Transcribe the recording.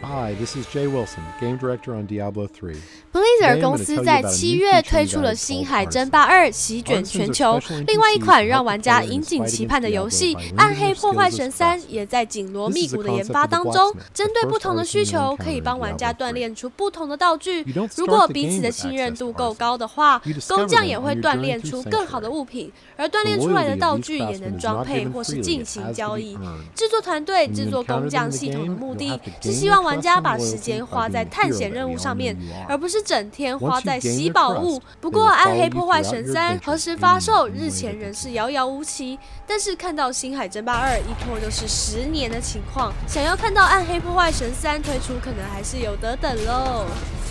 Hi, this is Jay Wilson, Game Director on Diablo 3. Blizzard 公司在7月推出了《星海争霸2》，席卷全球。另外一款让玩家引颈期盼的游戏《暗黑破坏神3》也在紧锣密鼓的研发当中。针对不同的需求，可以帮玩家锻炼出不同的道具。如果彼此的信任度够高的话，工匠也会锻炼出更好的物品，而锻炼出来的道具也能装配或是进行交易。制作团队制作工匠系统的目的是希望玩家把时间花在探险任务上面，而不是整天花在洗宝物。不过，《暗黑破坏神3》何时发售，日前仍是遥遥无期。但是看到《星海争霸2》一拖就是10年的情况，想要看到《暗黑破坏神3》推出，可能还是有得等喽。